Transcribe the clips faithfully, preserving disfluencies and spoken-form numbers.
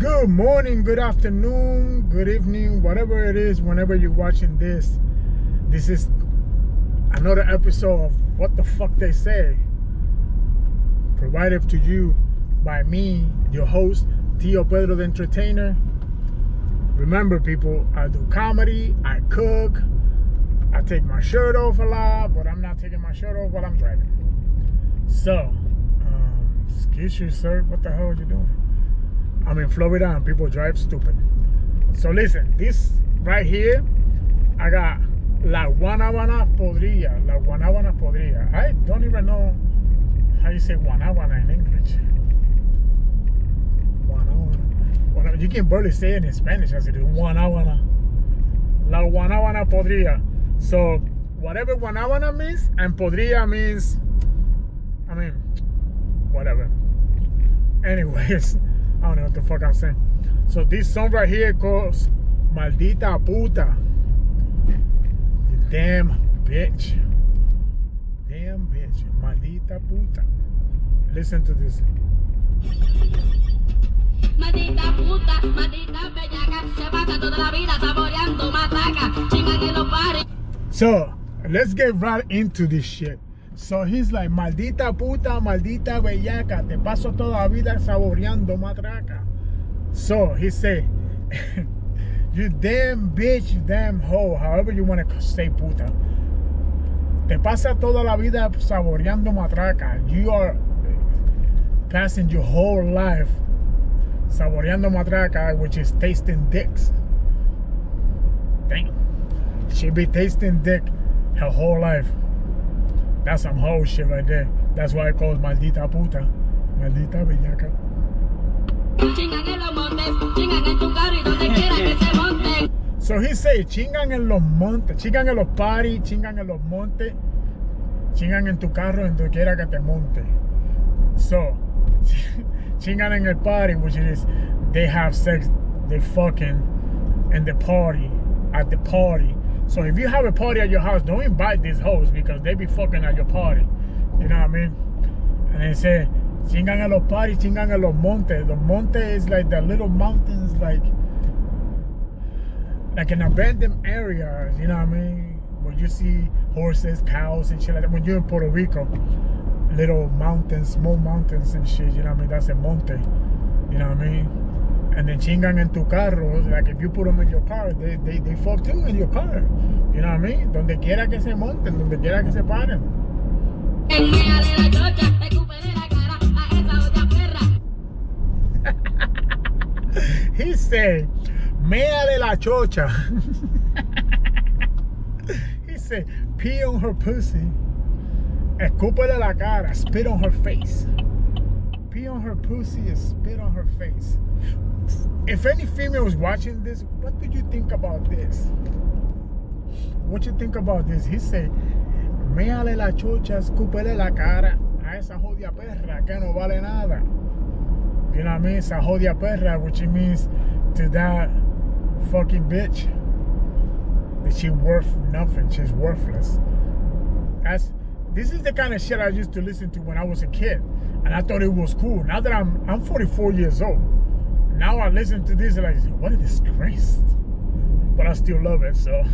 Good morning, good afternoon, good evening, whatever it is, whenever you're watching this. This is another episode of What the Fuck They Say, provided to you by me, your host, Tio Pedro the Entertainer. Remember, people, I do comedy, I cook, I take my shirt off a lot, but I'm not taking my shirt off while I'm driving. So, um, excuse you, sir, what the hell are you doing? I'm in Florida and people drive stupid. So listen, this right here, I got La Guanábana Podrida. La Guanábana Podrida. I don't even know how you say Guanábana in English. Guanábana. You can barely say it in Spanish as it is. Guanábana. La Guanábana Podrida. So whatever Guanábana means and Podrida means, I mean, whatever. Anyways, I don't know what the fuck I'm saying. So this song right here goes Maldita Puta. You damn bitch. Damn bitch. Maldita Puta. Listen to this. Maldita puta, maldita bellaca, se pasa toda la vida saboreando matraca, chingan en los pares. So let's get right into this shit. So he's like, maldita puta, maldita bellaca, te paso toda la vida saboreando matraca. So he say, you damn bitch, you damn hoe, however you want to say puta. Te pasa toda la vida saboreando matraca. You are passing your whole life saboreando matraca, which is tasting dicks. Damn. She be tasting dick her whole life. That's some whole shit right there. That's why I call it Maldita Puta. Maldita Bellaca. So he say, chingan en los montes, chingan en los parties, chingan en los montes, chingan en tu carro, en donde quiera que te monte. So, chingan en el party, which is, they have sex, they fucking in the party, at the party. So if you have a party at your house, don't invite these hoes because they be fucking at your party. You know what I mean? And they say, chingan a los parties, chingan a los montes. The monte is like the little mountains, like like an abandoned area, you know what I mean? Where you see horses, cows, and shit like that. When you're in Puerto Rico, little mountains, small mountains and shit, you know what I mean? That's a monte, you know what I mean? And then chingan en tu carro, like if you put them in your car, they, they, they fuck too in your car. You know what I mean? Donde quiera que se monten, donde quiera que se paren. He said, méale la chocha. He said, pee on her pussy, escúpele la cara, spit on her face. Pee on her pussy and spit on her face. If any female is watching this, what do you think about this? What you think about this? He said, méale la chocha, escúpele la cara a esa jodia perra que no vale nada. You know what I mean? Esa jodia perra, which means to that fucking bitch that she worth nothing. She's worthless. That's this is the kind of shit I used to listen to when I was a kid, and I thought it was cool. Now that I'm I'm forty-four years old. Now I listen to this and I say, what a disgrace. But I still love it, so.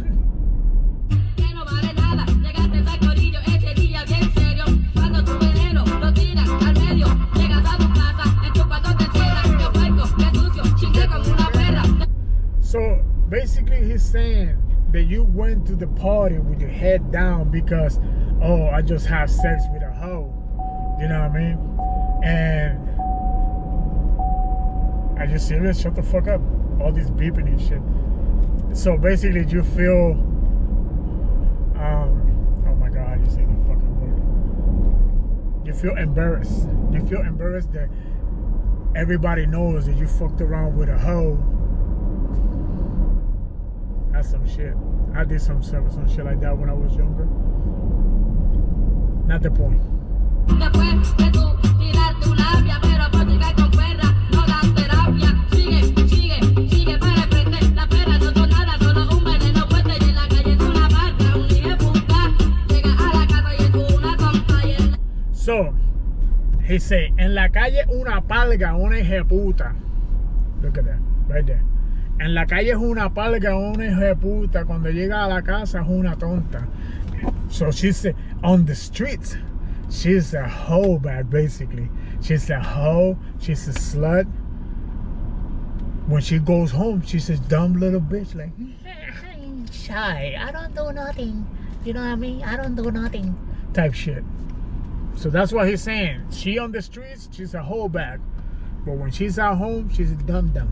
So basically he's saying that you went to the party with your head down because, oh, I just have sex with a hoe. You know what I mean? And are you serious? Shut the fuck up. All this beeping and shit. So basically you feel, um, oh my God, you say the fucking word. You feel embarrassed. You feel embarrassed that everybody knows that you fucked around with a hoe. That's some shit. I did some service, some shit like that when I was younger. Not the point. So, he say, en la calle una palga, una hijeputa. Look at that, right there. En la calle es una palga, una hija de puta. Cuando llega a la casa es una tonta. So she's on the streets. She's a hoe bag, basically. She's a hoe. She's a slut. When she goes home, she's a dumb little bitch, like shy. I don't do nothing. You know what I mean? I don't do nothing. Type shit. So that's what he's saying. She on the streets, she's a hoe bag. But when she's at home, she's a dumb dumb.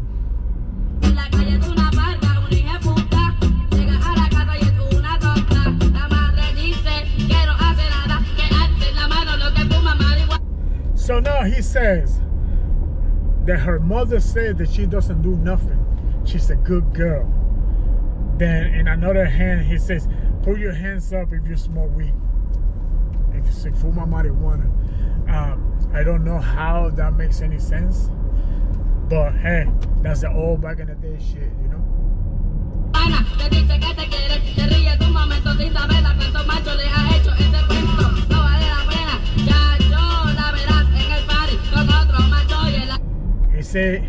So now he says that her mother said that she doesn't do nothing. She's a good girl. Then in another hand, he says, put your hands up if you smoke weed. If you say fuma marijuana. Um, I don't know how that makes any sense. But hey, that's the old back in the day shit, you know? He said,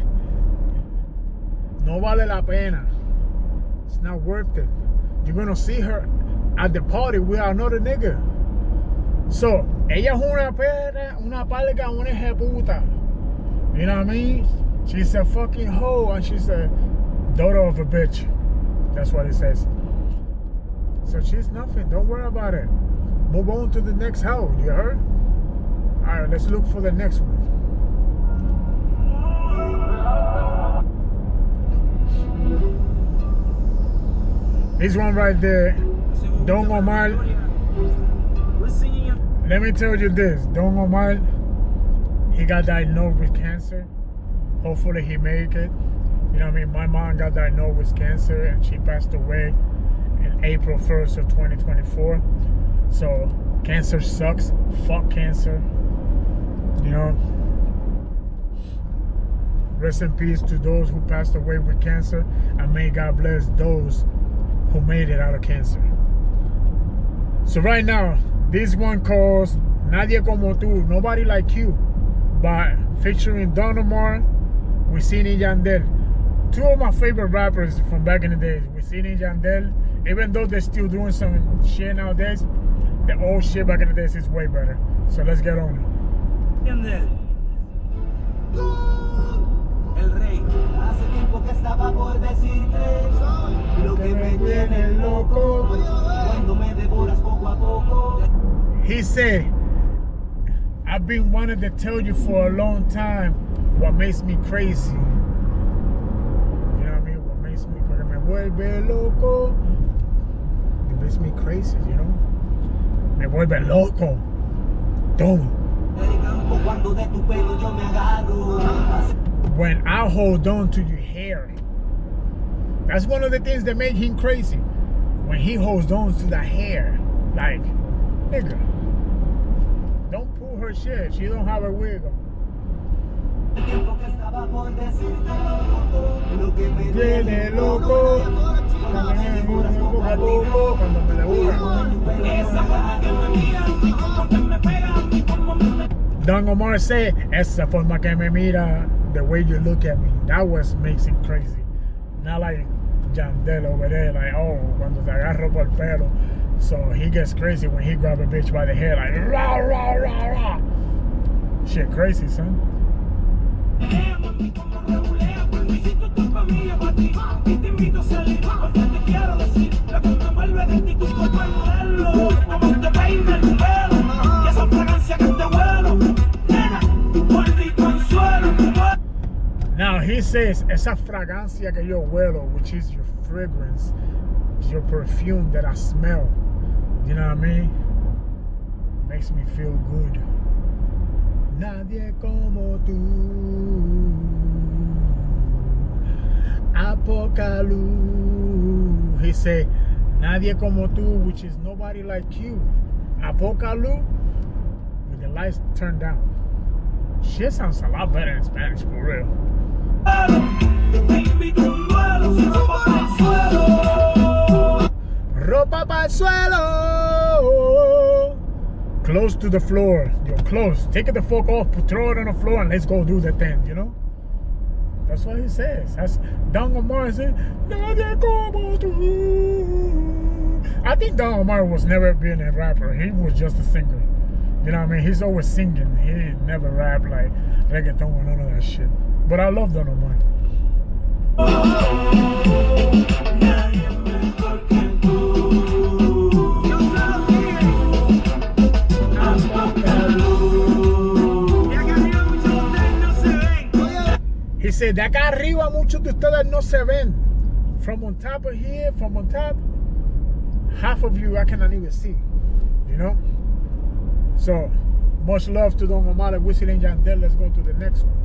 no vale la pena. It's not worth it. You're gonna see her at the party with another nigga. So, ella es una perra, una palga, una hija puta. You know what I mean? She's a fucking hoe and she's a daughter of a bitch. That's what it says. So she's nothing. Don't worry about it. Move on to the next hoe. You heard? All right, let's look for the next one. This one right there, Don Omar. Let me tell you this, Don Omar, he got diagnosed with cancer. Hopefully he make it. You know what I mean? My mom got diagnosed with cancer and she passed away in April first of twenty twenty-four. So cancer sucks. Fuck cancer. You know? Rest in peace to those who passed away with cancer, and may God bless those who made it out of cancer. So right now, this one calls Nadie Como Tú, Nobody Like You, by featuring Don Omar, Wisin y Yandel. Two of my favorite rappers from back in the days, Wisin y Yandel. Even though they're still doing some shit nowadays, the old shit back in the days is way better. So let's get on it. Yandel. El rey. Hace tiempo que estaba por decirte lo que me tiene loco cuando me devoras poco a poco. He said, I've been wanting to tell you for a long time what makes me crazy. You know what I mean? What makes me, cuando me vuelve loco, it makes me crazy, you know? Me vuelve loco. Todo. Cuando de tu pelo yo me agarro. When I hold on to your hair. That's one of the things that make him crazy. When he holds on to the hair. Like, nigga, don't pull her shit. She don't have a wig on. Tiene loco. Cuando me Don Omar said, esa forma que me mira, the way you look at me, that was makes him crazy. Not like Yandel over there, like, oh, cuando te agarro por el pelo. So he gets crazy when he grab a bitch by the hair, like, rah, rah, rah, rah. Shit crazy, son. Now he says, esa fragancia que yo huelo, which is your fragrance, your perfume that I smell, you know what I mean? Makes me feel good. Nadie como tú, Apocalu. He said, nadie como tú, which is nobody like you. Apocalu, with the lights turned down. Shit sounds a lot better in Spanish, for real. Ropa pa'l suelo. Close to the floor. You're close. Take it the fuck off, throw it on the floor, and let's go do the thing, you know? That's That's what he says. That's Don Omar saying, "Nadie como tú." I think Don Omar was never been a rapper. He was just a singer. You know what I mean? He's always singing. He never rapped like reggaeton or none of that shit. But I love Don Omar. He said, de acá arriba muchos de ustedes no se ven. From on top of here, from on top, half of you I cannot even see. You know? So, much love to Don Omar and Wisin and Yandel. Let's go to the next one.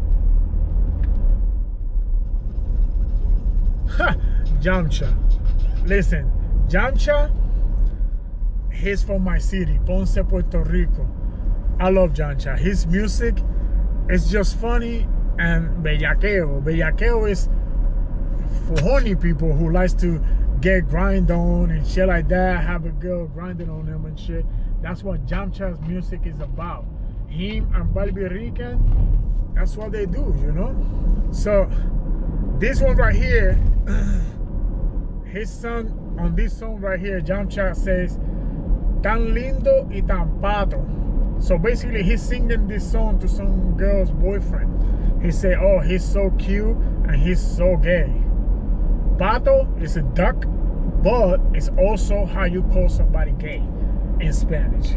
Ha! Yamcha. Listen, Yamcha, he's from my city, Ponce, Puerto Rico. I love Yamcha. His music is just funny and bellaqueo. Bellaqueo is for horny people who likes to get grind on and shit like that, have a girl grinding on them and shit. That's what Yamcha's music is about. Him and Barbie Rican, that's what they do, you know? So, this one right here, his son, on this song right here, Yamcha says, tan lindo y tan pato. So basically, he's singing this song to some girl's boyfriend. He said, oh, he's so cute and he's so gay. Pato is a duck, but it's also how you call somebody gay in Spanish.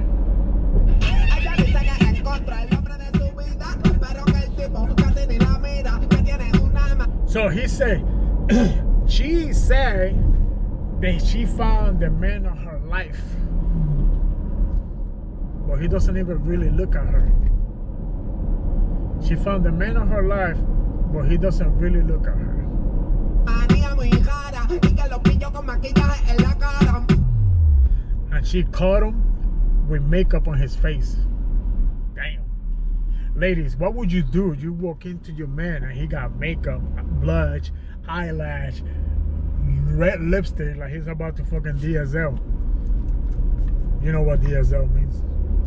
So he said, she said that she found the man of her life, but he doesn't even really look at her. She found the man of her life, but he doesn't really look at her. And she caught him with makeup on his face. Damn. Ladies, what would you do? You walk into your man and he got makeup, blush, eyelash, red lipstick, like he's about to fucking D S L. You know what D S L means.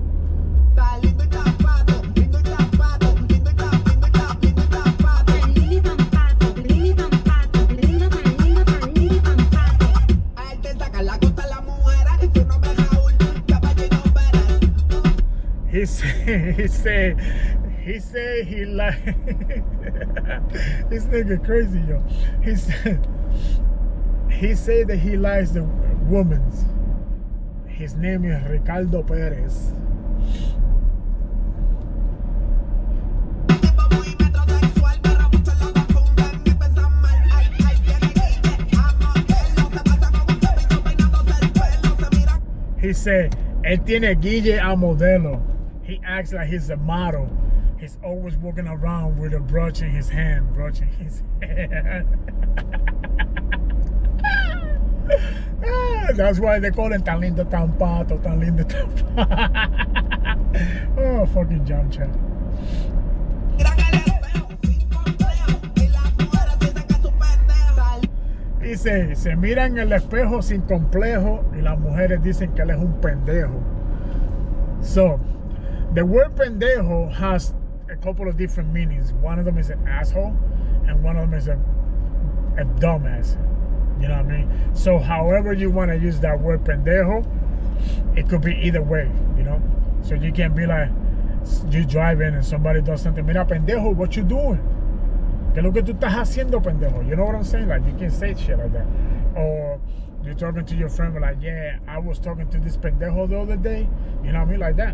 He said, he said, he said he like, this nigga crazy, yo. He said, he said that he likes the women's. His name is Ricardo Perez. He said, él tiene guille a modelo. He acts like he's a model. He's always walking around with a brush in his hand, brushing his hand. That's why they call him tan lindo, tan pato, tan lindo, tan pato. Oh, fucking Yamcha. Dice, se mira en el espejo sin complejo y las mujeres dicen que él es un pendejo. So, the word pendejo has a couple of different meanings. One of them is an asshole, and one of them is a, a dumbass. You know what I mean? So, however you want to use that word pendejo, it could be either way, you know? So, you can be like, you driving and somebody does something, mira, pendejo, what you doing? ¿Qué es lo que tú estás haciendo, pendejo? You know what I'm saying? Like, you can say shit like that. Or you're talking to your friend, like, yeah, I was talking to this pendejo the other day. You know what I mean? Like that.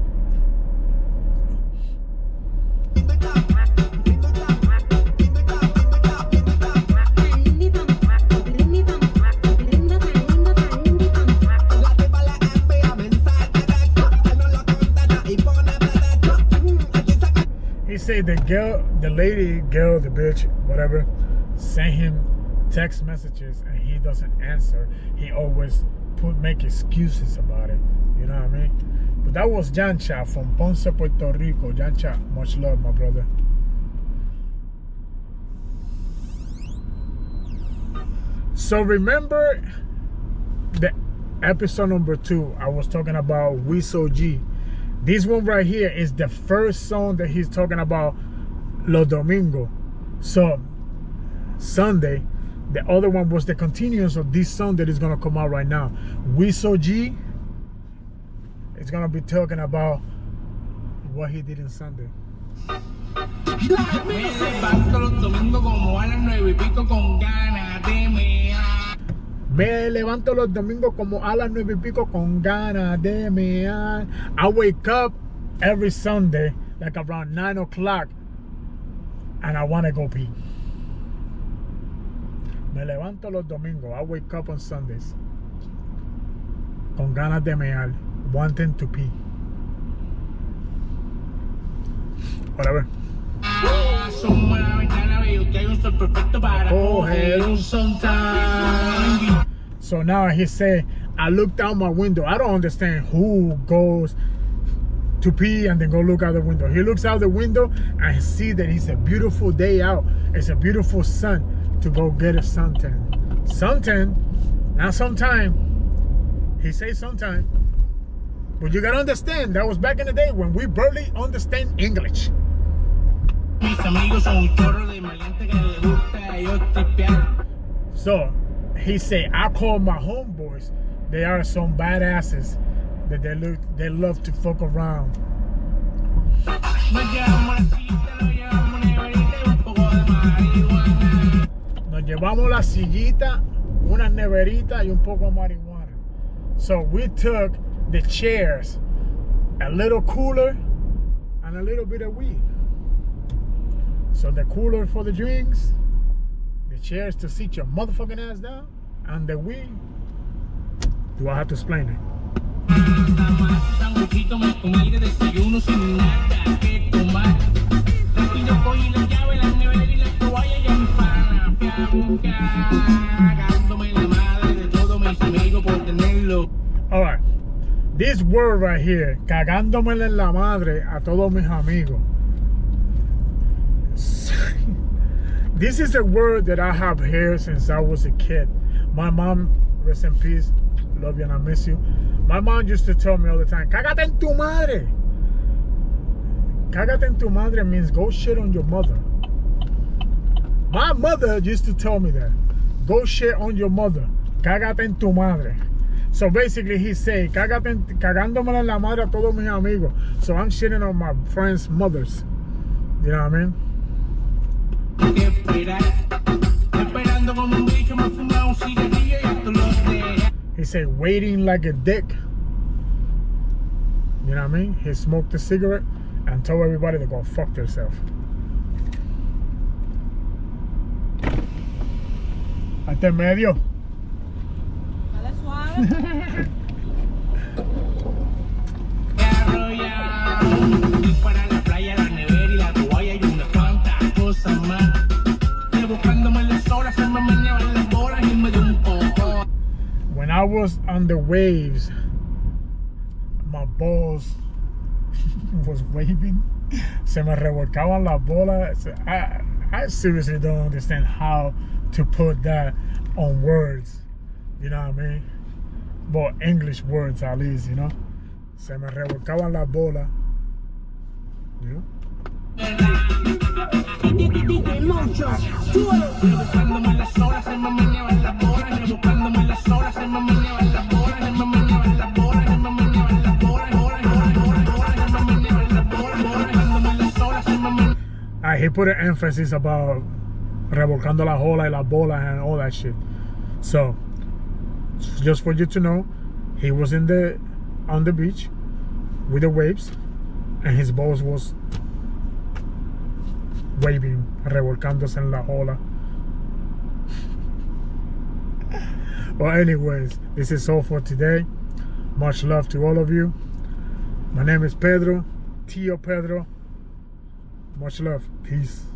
He said the girl, the lady, girl, the bitch, whatever, sent him text messages and he doesn't answer. He always put make excuses about it. You know what I mean? But that was Yamcha from Ponce, Puerto Rico. Yamcha, much love, my brother. So remember the episode number two, I was talking about Wiso G. This one right here is the first song that he's talking about Los Domingos. So Sunday. The other one was the continuance of this song that is gonna come out right now. Wiso G is gonna be talking about what he did in Sunday. Me levanto los domingos como a las nueve y pico con ganas de mear. Me levanto los domingos como a las nueve y pico con ganas de mear. I wake up every Sunday like around nine o'clock and I wanna go pee. Me levanto los domingos. I wake up on Sundays con ganas de mear, wanting to pee. Whatever. Asoma la ventana, veo que hay un sol perfecto para coger un suntan. So now he say, I looked out my window. I don't understand who goes to pee and then go look out the window. He looks out the window and see that it's a beautiful day out. It's a beautiful sun to go get a suntan. Suntan, not sometime. He says sometime. But you gotta understand, that was back in the day when we barely understand English. So he said, I call my homeboys. They are some badasses that they look, they love to fuck around. Nos llevamos la sillita, una neverita y un poco de marihuana. So we took the chairs, a little cooler, and a little bit of weed. So the cooler for the drinks, the chairs to sit your motherfucking ass down, and the weed. Do I have to explain it? All right, this word right here, cagándome en la madre a todos mis amigos. This is a word that I have heard since I was a kid. My mom, rest in peace, love you and I miss you. My mom used to tell me all the time, cágate en tu madre. Cágate en tu madre means go shit on your mother. My mother used to tell me that. Go shit on your mother. Cágate en tu madre. So basically he say, cágate en, cagándome en la madre a todos mis amigos. So I'm shitting on my friends' mothers. You know what I mean? He said, waiting like a dick. You know what I mean? He smoked a cigarette and told everybody to go fuck themselves. Hasta en medio. Dale suave. Para la playa, la nevera y la toalla y unas cuantas cosas más. Buscándome las horas, se me meneaban las bolas y me dio un poco. When I was on the waves, my balls was waving. Se me revolcaban las bolas. I, I seriously don't understand how to put that on words. You know what I mean? But English words at least, you know? Se me revolcaban las bolas. You know? Uh, he put an emphasis about revolcando la jola y la bola and all that shit. So, just for you to know, he was in the on the beach with the waves, and his balls was waving, revolcándose en la ola. Well, anyways, this is all for today. Much love to all of you. My name is Pedro, Tio Pedro. Much love. Peace.